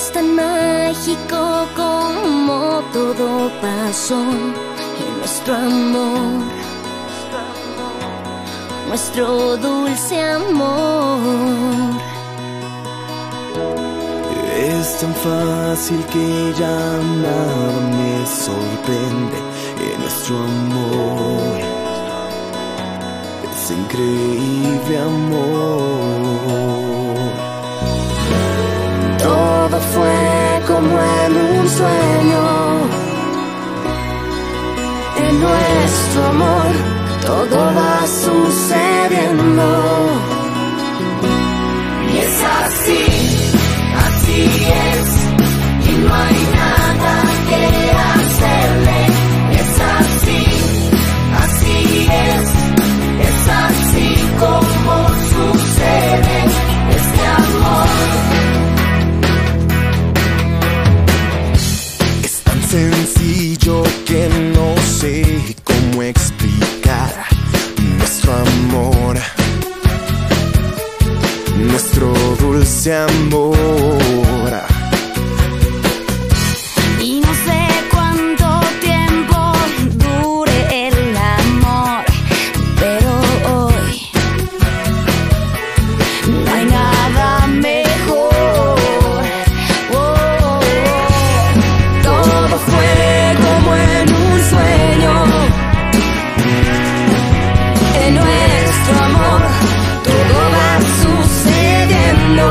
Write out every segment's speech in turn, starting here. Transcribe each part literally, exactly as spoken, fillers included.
es tan mágico como todo pasó en nuestro amor, nuestro dulce amor. Es tan fácil que ya nada me sorprende en nuestro amor. Es increíble amor. Todo fue como en un sueño. En nuestro amor todo va sucediendo. Y es así, así es, y no hay nada que hacerle. Es así, así es, es así como sucede este amor. Es tan sencillo que no sé cómo explicar nuestro amor, nuestro dulce amor. Y no sé cuánto tiempo dure el amor, pero hoy no hay nada mejor. Oh, todo fue como en un sueño. En nuestro amor todo va sucediendo.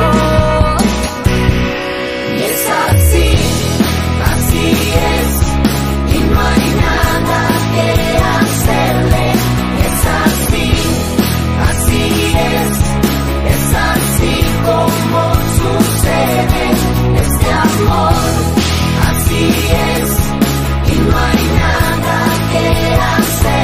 Y es así, así es, y no hay nada que hacerle. Es así, así es, es así como sucede este amor. Así es, y no hay nada que hacer.